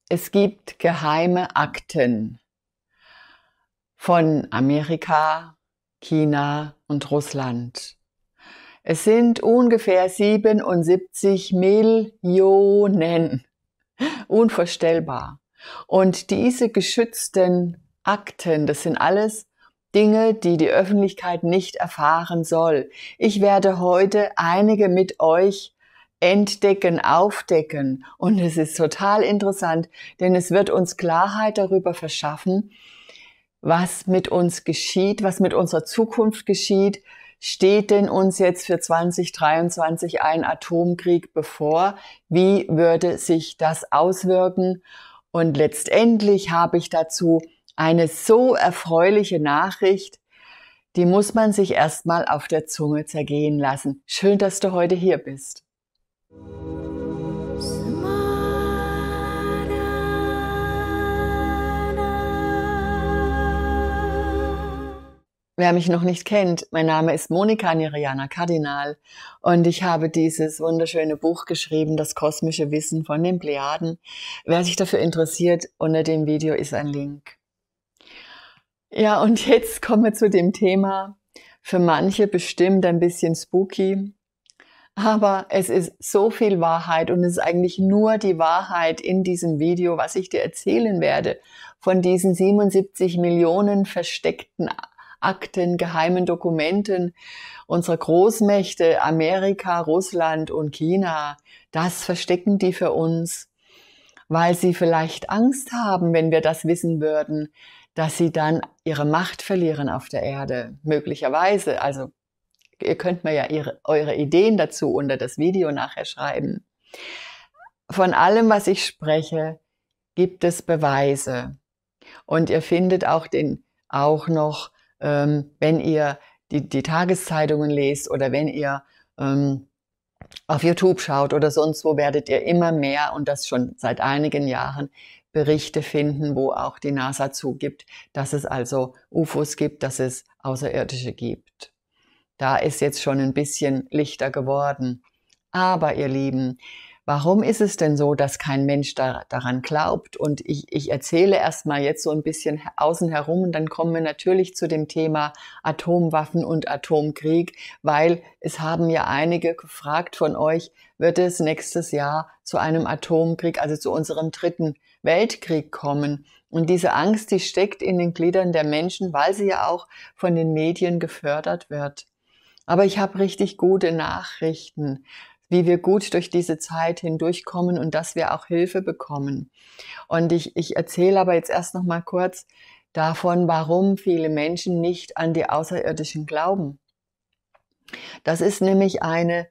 Es gibt geheime Akten von Amerika, China und Russland. Es sind ungefähr 77 Millionen. Unvorstellbar. Und diese geschützten Akten, das sind alles Dinge, die die Öffentlichkeit nicht erfahren soll. Ich werde heute einige mit euch entdecken, aufdecken. Und es ist total interessant, denn es wird uns Klarheit darüber verschaffen, was mit uns geschieht, was mit unserer Zukunft geschieht. Steht denn uns jetzt für 2023 ein Atomkrieg bevor? Wie würde sich das auswirken? Und letztendlich habe ich dazu eine so erfreuliche Nachricht, die muss man sich erstmal auf der Zunge zergehen lassen. Schön, dass du heute hier bist. Wer mich noch nicht kennt, mein Name ist Monika Nirjana Kardinal und ich habe dieses wunderschöne Buch geschrieben, Das kosmische Wissen von den Plejaden. Wer sich dafür interessiert, unter dem Video ist ein Link. Ja, und jetzt kommen wir zu dem Thema, für manche bestimmt ein bisschen spooky, aber es ist so viel Wahrheit und es ist eigentlich nur die Wahrheit in diesem Video, was ich dir erzählen werde, von diesen 77 Millionen versteckten Akten, geheimen Dokumenten unserer Großmächte Amerika, Russland und China. Das verstecken die für uns, weil sie vielleicht Angst haben, wenn wir das wissen würden, dass sie dann ihre Macht verlieren auf der Erde. Möglicherweise. Also ihr könnt mir ja eure Ideen dazu unter das Video nachher schreiben. Von allem, was ich spreche, gibt es Beweise. Und ihr findet auch noch wenn ihr die Tageszeitungen lest oder wenn ihr auf YouTube schaut oder sonst wo, werdet ihr immer mehr, und das schon seit einigen Jahren, Berichte finden, wo auch die NASA zugibt, dass es also UFOs gibt, dass es Außerirdische gibt. Da ist jetzt schon ein bisschen lichter geworden. Aber ihr Lieben, warum ist es denn so, dass kein Mensch daran glaubt? Und ich erzähle erstmal jetzt so ein bisschen außen herum und dann kommen wir natürlich zu dem Thema Atomwaffen und Atomkrieg, weil es haben ja einige gefragt von euch, wird es nächstes Jahr zu einem Atomkrieg, also zu unserem 3. Weltkrieg kommen? Und diese Angst, die steckt in den Gliedern der Menschen, weil sie ja auch von den Medien gefördert wird. Aber ich habe richtig gute Nachrichten, wie wir gut durch diese Zeit hindurchkommen und dass wir auch Hilfe bekommen. Und ich erzähle aber jetzt erst noch mal kurz davon, warum viele Menschen nicht an die Außerirdischen glauben. Das ist nämlich eine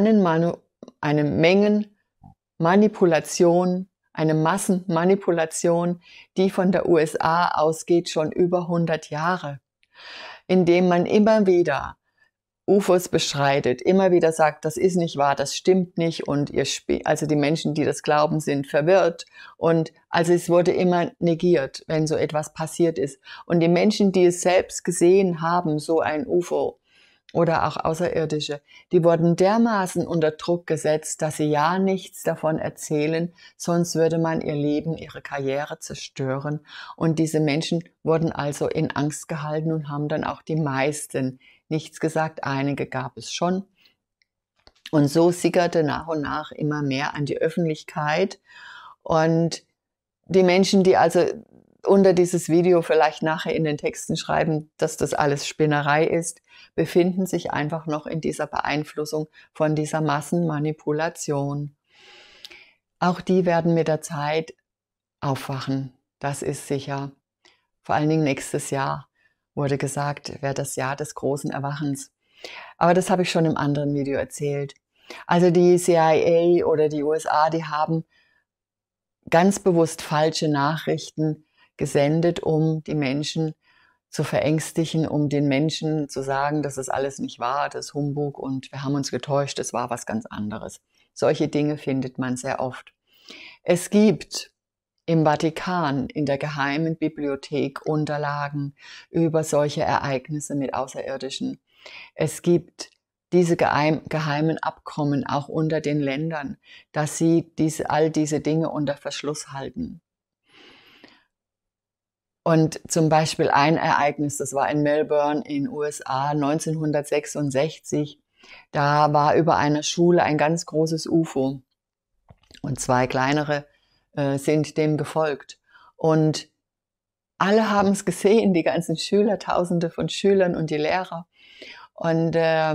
Mengenmanipulation, eine Massenmanipulation, die von der USA ausgeht, schon über 100 Jahre, indem man immer wieder UFOs bestreitet, immer wieder sagt, das ist nicht wahr, das stimmt nicht, und also die Menschen, die das glauben, sind verwirrt, und also es wurde immer negiert, wenn so etwas passiert ist. Und die Menschen, die es selbst gesehen haben, so ein UFO oder auch Außerirdische, die wurden dermaßen unter Druck gesetzt, dass sie ja nichts davon erzählen, sonst würde man ihr Leben, ihre Karriere zerstören. Und diese Menschen wurden also in Angst gehalten und haben dann auch die meisten nichts gesagt, einige gab es schon. Und so sickerte nach und nach immer mehr an die Öffentlichkeit. Und die Menschen, die also unter dieses Video vielleicht nachher in den Texten schreiben, dass das alles Spinnerei ist, befinden sich einfach noch in dieser Beeinflussung von dieser Massenmanipulation. Auch die werden mit der Zeit aufwachen, das ist sicher. Vor allen Dingen nächstes Jahr, wurde gesagt, wäre das Jahr des großen Erwachens. Aber das habe ich schon im anderen Video erzählt. Also die CIA oder die USA, die haben ganz bewusst falsche Nachrichten gesendet, um die Menschen zu verängstigen, um den Menschen zu sagen, das ist alles nicht wahr, das ist Humbug und wir haben uns getäuscht, es war was ganz anderes. Solche Dinge findet man sehr oft. Es gibt im Vatikan, in der geheimen Bibliothek, Unterlagen über solche Ereignisse mit Außerirdischen. Es gibt diese geheimen Abkommen auch unter den Ländern, dass sie all diese Dinge unter Verschluss halten. Und zum Beispiel ein Ereignis, das war in Melbourne in USA 1966, da war über einer Schule ein ganz großes UFO und 2 kleinere sind dem gefolgt. Und alle haben es gesehen, die ganzen Schüler, Tausende von Schülern und die Lehrer. Und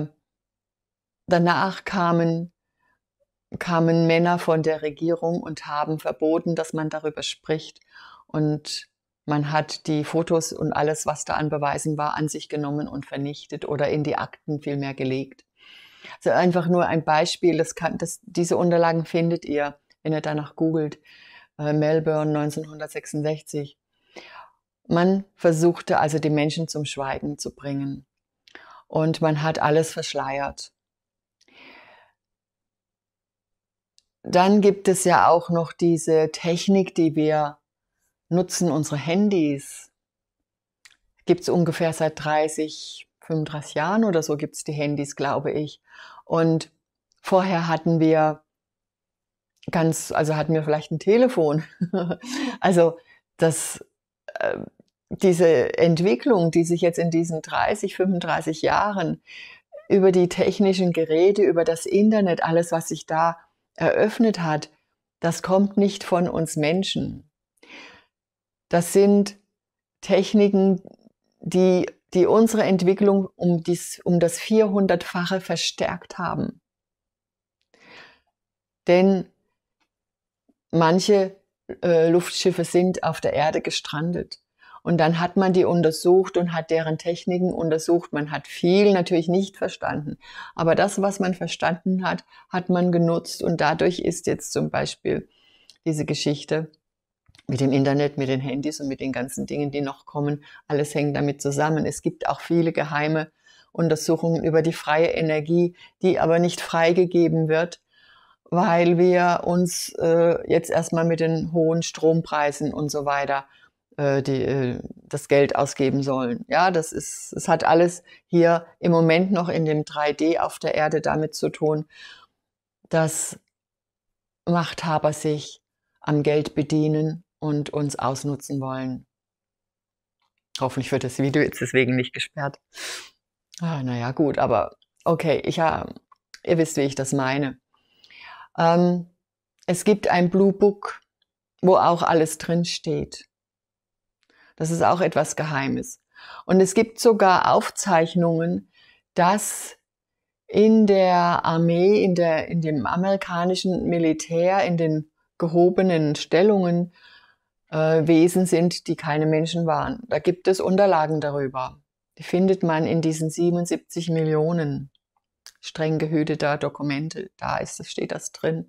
danach kamen Männer von der Regierung und haben verboten, dass man darüber spricht. Und man hat die Fotos und alles, was da an Beweisen war, an sich genommen und vernichtet oder in die Akten vielmehr gelegt. Also einfach nur ein Beispiel, diese Unterlagen findet ihr, wenn ihr danach googelt, Melbourne 1966. Man versuchte also die Menschen zum Schweigen zu bringen und man hat alles verschleiert. Dann gibt es ja auch noch diese Technik, die wir nutzen, unsere Handys. Gibt es ungefähr seit 35 Jahren oder so gibt es die Handys, glaube ich. Und vorher hatten wir vielleicht ein Telefon. Also diese Entwicklung, die sich jetzt in diesen 35 Jahren über die technischen Geräte, über das Internet, alles, was sich da eröffnet hat, das kommt nicht von uns Menschen. Das sind Techniken, die unsere Entwicklung um das 400-fache verstärkt haben. Denn manche Luftschiffe sind auf der Erde gestrandet. Und dann hat man die untersucht und hat deren Techniken untersucht. Man hat viel natürlich nicht verstanden. Aber das, was man verstanden hat, hat man genutzt. Und dadurch ist jetzt zum Beispiel diese Geschichte mit dem Internet, mit den Handys und mit den ganzen Dingen, die noch kommen, alles hängt damit zusammen. Es gibt auch viele geheime Untersuchungen über die freie Energie, die aber nicht freigegeben wird, weil wir uns jetzt erstmal mit den hohen Strompreisen und so weiter das Geld ausgeben sollen. Ja, es hat alles hier im Moment noch in dem 3D auf der Erde damit zu tun, dass Machthaber sich am Geld bedienen und uns ausnutzen wollen. Hoffentlich wird das Video jetzt deswegen nicht gesperrt. Naja, gut, aber okay, ihr wisst, wie ich das meine. Es gibt ein Blue Book, wo auch alles drin steht. Das ist auch etwas Geheimes. Und es gibt sogar Aufzeichnungen, dass in der Armee, in dem amerikanischen Militär, in den gehobenen Stellungen Wesen sind, die keine Menschen waren. Da gibt es Unterlagen darüber. Die findet man in diesen 77 Millionen streng gehüteter Dokumente. Steht das drin.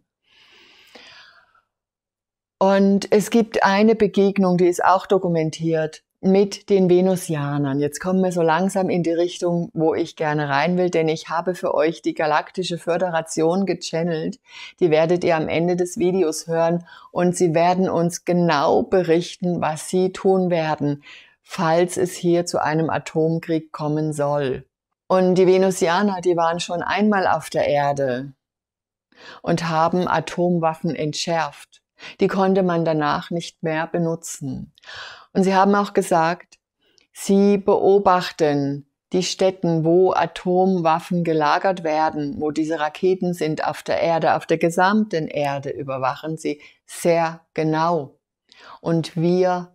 Und es gibt eine Begegnung, die ist auch dokumentiert, mit den Venusianern. Jetzt kommen wir so langsam in die Richtung, wo ich gerne rein will, denn ich habe für euch die Galaktische Föderation gechannelt. Die werdet ihr am Ende des Videos hören und sie werden uns genau berichten, was sie tun werden, falls es hier zu einem Atomkrieg kommen soll. Und die Venusianer, die waren schon einmal auf der Erde und haben Atomwaffen entschärft. Die konnte man danach nicht mehr benutzen. Und sie haben auch gesagt, sie beobachten die Stätten, wo Atomwaffen gelagert werden, wo diese Raketen sind auf der Erde, auf der gesamten Erde überwachen sie sehr genau. Und wir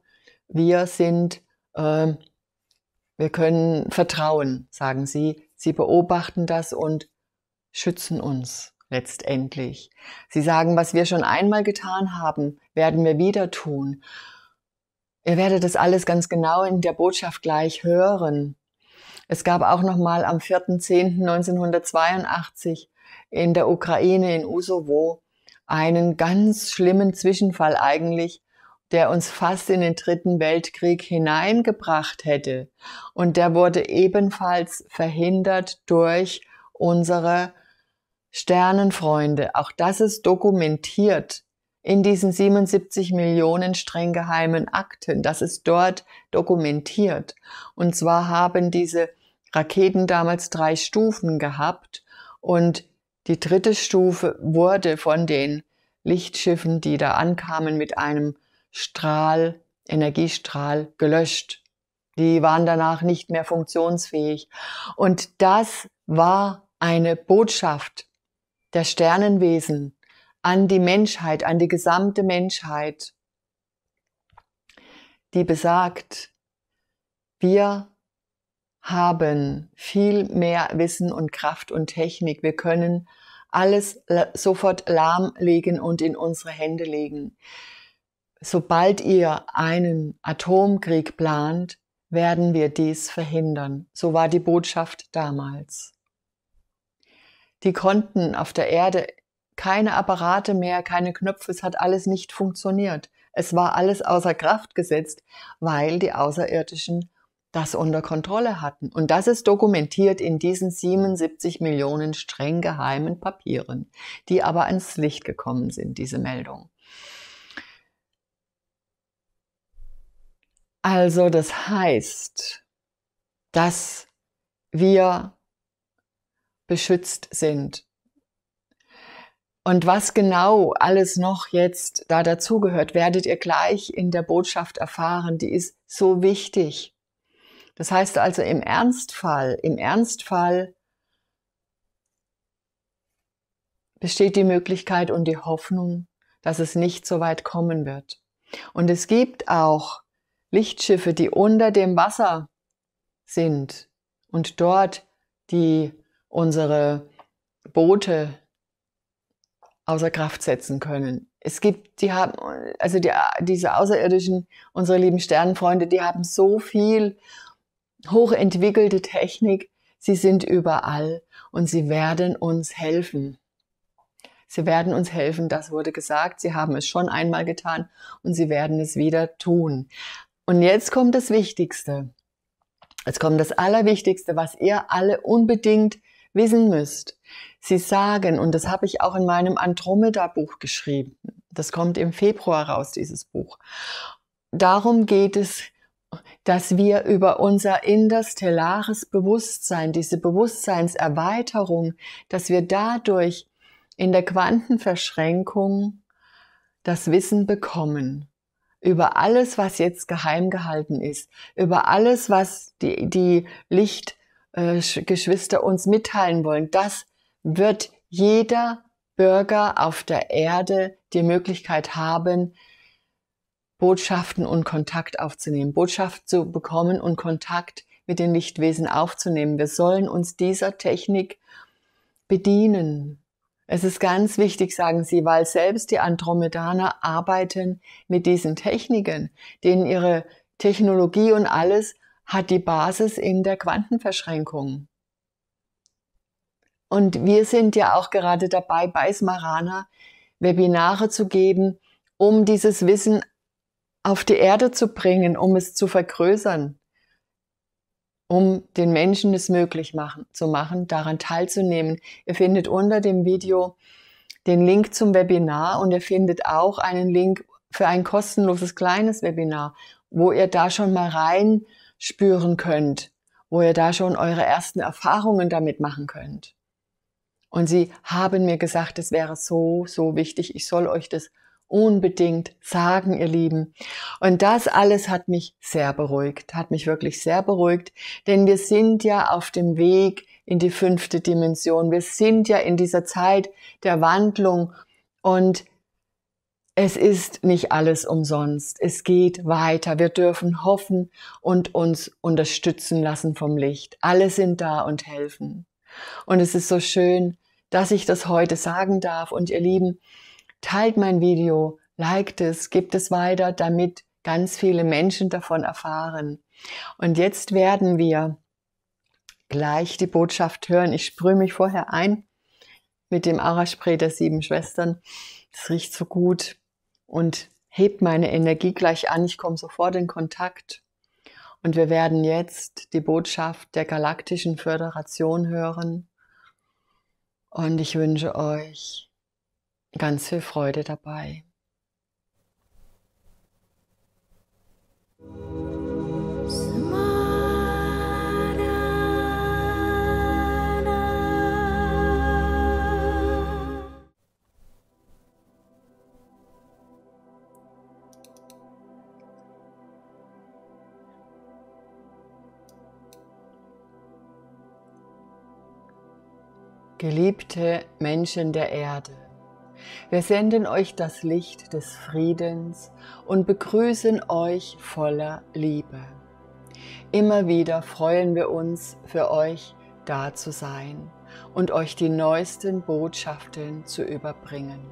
können vertrauen, sagen sie. Sie beobachten das und schützen uns letztendlich. Sie sagen, was wir schon einmal getan haben, werden wir wieder tun. Ihr werdet das alles ganz genau in der Botschaft gleich hören. Es gab auch noch mal am 4.10.1982 in der Ukraine, in Usowo, einen ganz schlimmen Zwischenfall eigentlich, der uns fast in den 3. Weltkrieg hineingebracht hätte. Und der wurde ebenfalls verhindert durch unsere Sternenfreunde. Auch das ist dokumentiert in diesen 77 Millionen streng geheimen Akten. Das ist dort dokumentiert. Und zwar haben diese Raketen damals 3 Stufen gehabt Und die dritte Stufe wurde von den Lichtschiffen, die da ankamen, mit einem Strahl, Energiestrahl gelöscht. Die waren danach nicht mehr funktionsfähig. Und das war eine Botschaft der Sternenwesen an die Menschheit, an die gesamte Menschheit, die besagt, wir haben viel mehr Wissen und Kraft und Technik. Wir können alles sofort lahmlegen und in unsere Hände legen. Sobald ihr einen Atomkrieg plant, werden wir dies verhindern. So war die Botschaft damals. Die konnten auf der Erde keine Apparate mehr, keine Knöpfe, es hat alles nicht funktioniert. Es war alles außer Kraft gesetzt, weil die Außerirdischen das unter Kontrolle hatten. Und das ist dokumentiert in diesen 77 Millionen streng geheimen Papieren, die aber ans Licht gekommen sind, diese Meldung. Also das heißt, dass wir beschützt sind. Und was genau alles noch jetzt da dazugehört, werdet ihr gleich in der Botschaft erfahren. Die ist so wichtig. Das heißt also im Ernstfall besteht die Möglichkeit und die Hoffnung, dass es nicht so weit kommen wird. Und es gibt auch Lichtschiffe, die unter dem Wasser sind und dort die unsere Boote außer Kraft setzen können. Es gibt, diese Außerirdischen, unsere lieben Sternenfreunde, die haben so viel hochentwickelte Technik. Sie sind überall und sie werden uns helfen. Sie werden uns helfen, das wurde gesagt. Sie haben es schon einmal getan und sie werden es wieder tun. Und jetzt kommt das Wichtigste. Jetzt kommt das Allerwichtigste, was ihr alle unbedingt wissen müsst. Sie sagen, und das habe ich auch in meinem Andromeda-Buch geschrieben, das kommt im Februar raus, dieses Buch. Darum geht es, dass wir über unser interstellares Bewusstsein, diese Bewusstseinserweiterung, dass wir dadurch in der Quantenverschränkung das Wissen bekommen über alles, was jetzt geheim gehalten ist, über alles, was die Lichtgeschwister uns mitteilen wollen. Das wird jeder Bürger auf der Erde die Möglichkeit haben, Botschaften und Kontakt aufzunehmen, Botschaft zu bekommen und Kontakt mit den Lichtwesen aufzunehmen. Wir sollen uns dieser Technik bedienen. Es ist ganz wichtig, sagen sie, weil selbst die Andromedaner arbeiten mit diesen Techniken, denen ihre Technologie und alles hat die Basis in der Quantenverschränkung. Und wir sind ja auch gerade dabei, bei Smarana Webinare zu geben, um dieses Wissen auf die Erde zu bringen, um es zu vergrößern, um den Menschen es möglich zu machen, daran teilzunehmen. Ihr findet unter dem Video den Link zum Webinar und ihr findet auch einen Link für ein kostenloses kleines Webinar, wo ihr da schon mal reinspüren könnt, wo ihr da schon eure ersten Erfahrungen damit machen könnt. Und sie haben mir gesagt, es wäre so, so wichtig, ich soll euch das unbedingt sagen, ihr Lieben. Und das alles hat mich sehr beruhigt, hat mich wirklich sehr beruhigt, denn wir sind ja auf dem Weg in die 5. Dimension. Wir sind ja in dieser Zeit der Wandlung und es ist nicht alles umsonst. Es geht weiter. Wir dürfen hoffen und uns unterstützen lassen vom Licht. Alle sind da und helfen. Und es ist so schön, dass ich das heute sagen darf. Und ihr Lieben, teilt mein Video, liked es, gebt es weiter, damit ganz viele Menschen davon erfahren. Und jetzt werden wir gleich die Botschaft hören. Ich sprühe mich vorher ein mit dem Aura-Spray der 7 Schwestern. Das riecht so gut und hebt meine Energie gleich an. Ich komme sofort in Kontakt. Und wir werden jetzt die Botschaft der Galaktischen Föderation hören. Und ich wünsche euch ganz viel Freude dabei. Geliebte Menschen der Erde, wir senden euch das Licht des Friedens und begrüßen euch voller Liebe. Immer wieder freuen wir uns, für euch da zu sein und euch die neuesten Botschaften zu überbringen.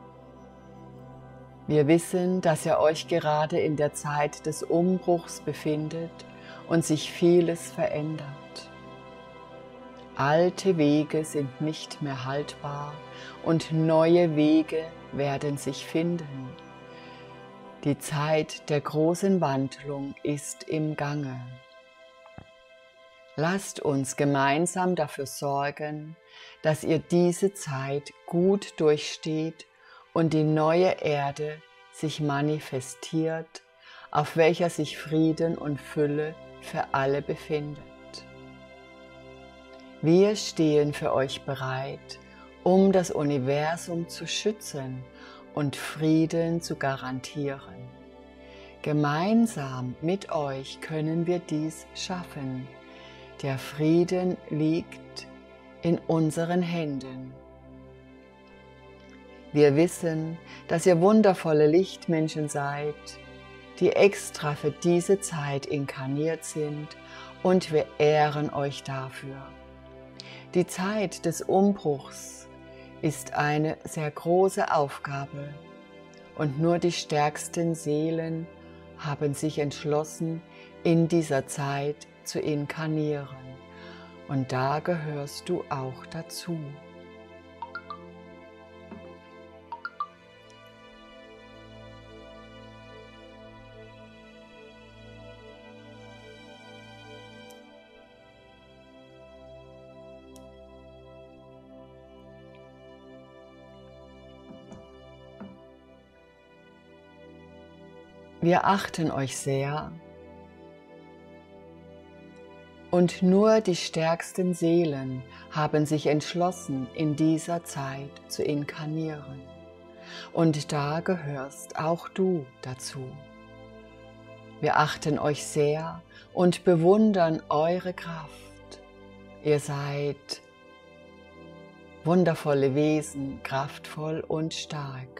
Wir wissen, dass ihr euch gerade in der Zeit des Umbruchs befindet und sich vieles verändert. Alte Wege sind nicht mehr haltbar und neue Wege werden sich finden. Die Zeit der großen Wandlung ist im Gange. Lasst uns gemeinsam dafür sorgen, dass ihr diese Zeit gut durchsteht und die neue Erde sich manifestiert, auf welcher sich Frieden und Fülle für alle befindet. Wir stehen für euch bereit, um das Universum zu schützen und Frieden zu garantieren. Gemeinsam mit euch können wir dies schaffen. Der Frieden liegt in unseren Händen. Wir wissen, dass ihr wundervolle Lichtmenschen seid, die extra für diese Zeit inkarniert sind, und wir ehren euch dafür. Die Zeit des Umbruchs ist eine sehr große Aufgabe und nur die stärksten Seelen haben sich entschlossen, in dieser Zeit zu inkarnieren. Und da gehörst du auch dazu. Wir achten euch sehr und nur die stärksten Seelen haben sich entschlossen, in dieser Zeit zu inkarnieren. Und da gehörst auch du dazu. Wir achten euch sehr und bewundern eure Kraft. Ihr seid wundervolle Wesen, kraftvoll und stark.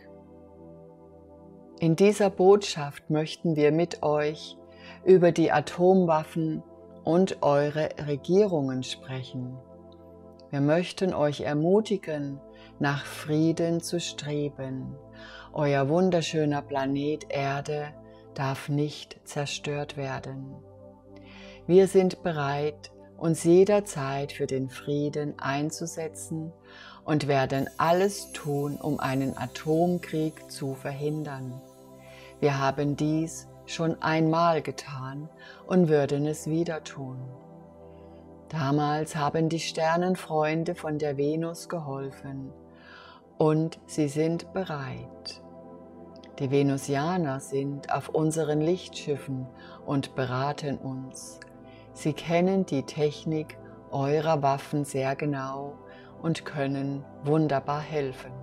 In dieser Botschaft möchten wir mit euch über die Atomwaffen und eure Regierungen sprechen. Wir möchten euch ermutigen, nach Frieden zu streben. Euer wunderschöner Planet Erde darf nicht zerstört werden. Wir sind bereit, uns jederzeit für den Frieden einzusetzen und werden alles tun, um einen Atomkrieg zu verhindern. Wir haben dies schon einmal getan und würden es wieder tun. Damals haben die Sternenfreunde von der Venus geholfen und sie sind bereit. Die Venusianer sind auf unseren Lichtschiffen und beraten uns. Sie kennen die Technik eurer Waffen sehr genau und können wunderbar helfen.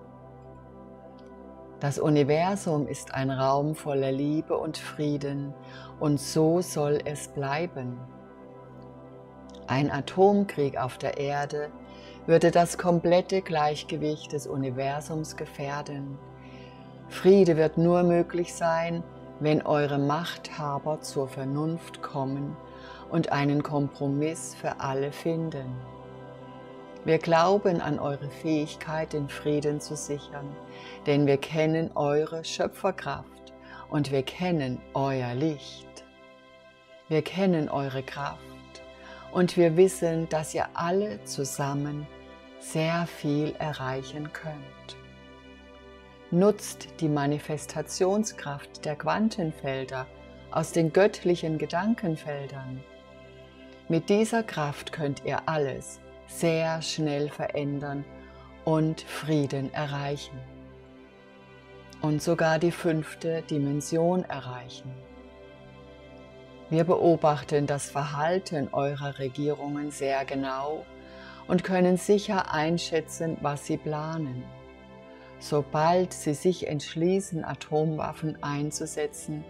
Das Universum ist ein Raum voller Liebe und Frieden und so soll es bleiben. Ein Atomkrieg auf der Erde würde das komplette Gleichgewicht des Universums gefährden. Friede wird nur möglich sein, wenn eure Machthaber zur Vernunft kommen und einen Kompromiss für alle finden. Wir glauben an eure Fähigkeit, den Frieden zu sichern, denn wir kennen eure Schöpferkraft und wir kennen euer Licht. Wir kennen eure Kraft und wir wissen, dass ihr alle zusammen sehr viel erreichen könnt. Nutzt die Manifestationskraft der Quantenfelder aus den göttlichen Gedankenfeldern. Mit dieser Kraft könnt ihr alles sehr schnell verändern und Frieden erreichen. Und sogar die 5. Dimension erreichen. Wir beobachten das Verhalten eurer Regierungen sehr genau und können sicher einschätzen, was sie planen. Sobald sie sich entschließen, Atomwaffen einzusetzen,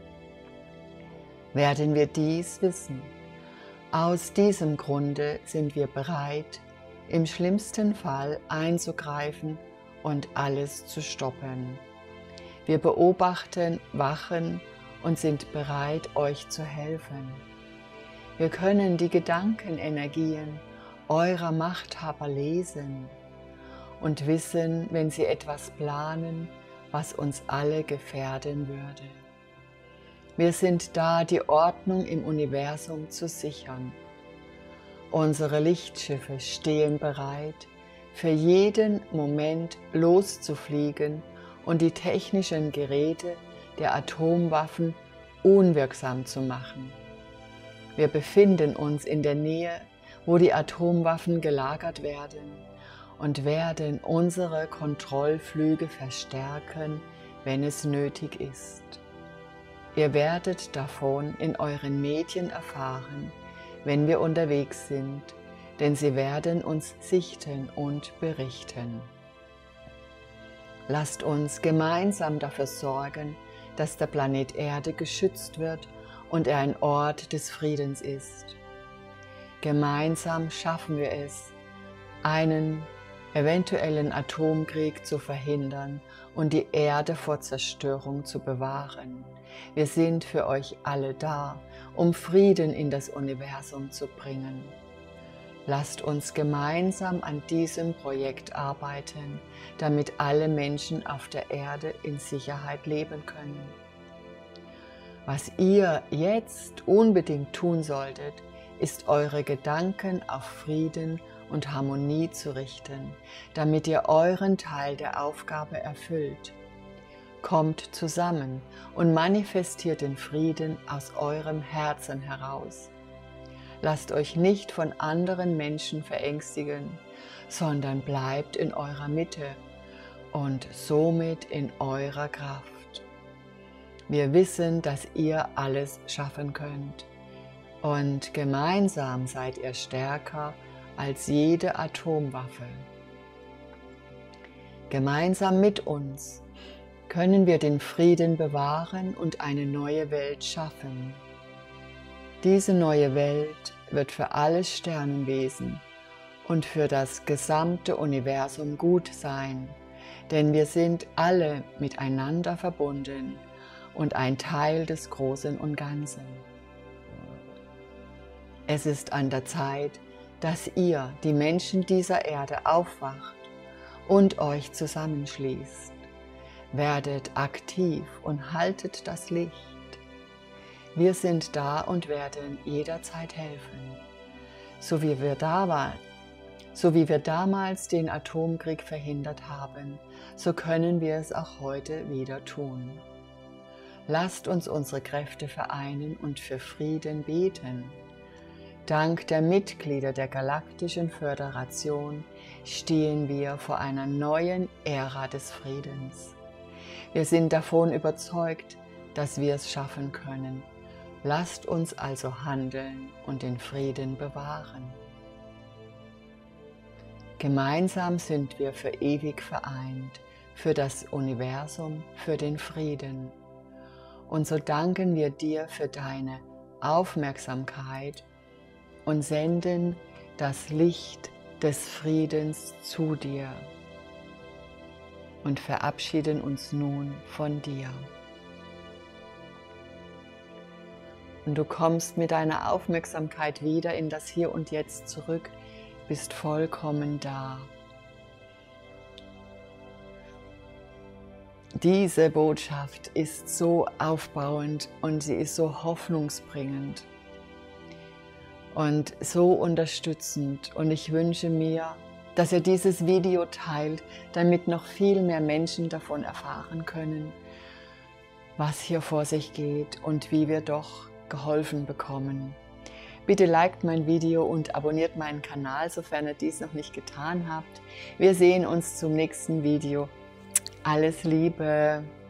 werden wir dies wissen. Aus diesem Grunde sind wir bereit, im schlimmsten Fall einzugreifen und alles zu stoppen. Wir beobachten, wachen und sind bereit, euch zu helfen. Wir können die Gedankenenergien eurer Machthaber lesen und wissen, wenn sie etwas planen, was uns alle gefährden würde. Wir sind da, die Ordnung im Universum zu sichern. Unsere Lichtschiffe stehen bereit, für jeden Moment loszufliegen und die technischen Geräte der Atomwaffen unwirksam zu machen. Wir befinden uns in der Nähe, wo die Atomwaffen gelagert werden, und werden unsere Kontrollflüge verstärken, wenn es nötig ist. Ihr werdet davon in euren Medien erfahren, wenn wir unterwegs sind, denn sie werden uns sichten und berichten. Lasst uns gemeinsam dafür sorgen, dass der Planet Erde geschützt wird und er ein Ort des Friedens ist. Gemeinsam schaffen wir es, einen eventuellen Atomkrieg zu verhindern und die Erde vor Zerstörung zu bewahren. Wir sind für euch alle da, um Frieden in das Universum zu bringen. Lasst uns gemeinsam an diesem Projekt arbeiten, damit alle Menschen auf der Erde in Sicherheit leben können. Was ihr jetzt unbedingt tun solltet, ist eure Gedanken auf Frieden und Harmonie zu richten, damit ihr euren Teil der Aufgabe erfüllt. Kommt zusammen und manifestiert den Frieden aus eurem Herzen heraus. Lasst euch nicht von anderen Menschen verängstigen, sondern bleibt in eurer Mitte und somit in eurer Kraft. Wir wissen, dass ihr alles schaffen könnt und gemeinsam seid ihr stärker als jede Atomwaffe. Gemeinsam mit uns können wir den Frieden bewahren und eine neue Welt schaffen. Diese neue Welt wird für alle Sternenwesen und für das gesamte Universum gut sein, denn wir sind alle miteinander verbunden und ein Teil des Großen und Ganzen. Es ist an der Zeit, dass ihr, die Menschen dieser Erde, aufwacht und euch zusammenschließt. Werdet aktiv und haltet das Licht. Wir sind da und werden jederzeit helfen. So wie wir damals den Atomkrieg verhindert haben, so können wir es auch heute wieder tun. Lasst uns unsere Kräfte vereinen und für Frieden beten. Dank der Mitglieder der Galaktischen Föderation stehen wir vor einer neuen Ära des Friedens. Wir sind davon überzeugt, dass wir es schaffen können. Lasst uns also handeln und den Frieden bewahren. Gemeinsam sind wir für ewig vereint, für das Universum, für den Frieden. Und so danken wir dir für deine Aufmerksamkeit und senden das Licht des Friedens zu dir und verabschieden uns nun von dir. Und du kommst mit deiner Aufmerksamkeit wieder in das Hier und Jetzt zurück, bist vollkommen da. Diese Botschaft ist so aufbauend und sie ist so hoffnungsbringend und so unterstützend, und ich wünsche mir, dass ihr dieses Video teilt, damit noch viel mehr Menschen davon erfahren können, was hier vor sich geht und wie wir doch geholfen bekommen. Bitte liked mein Video und abonniert meinen Kanal, sofern ihr dies noch nicht getan habt. Wir sehen uns zum nächsten Video. Alles Liebe!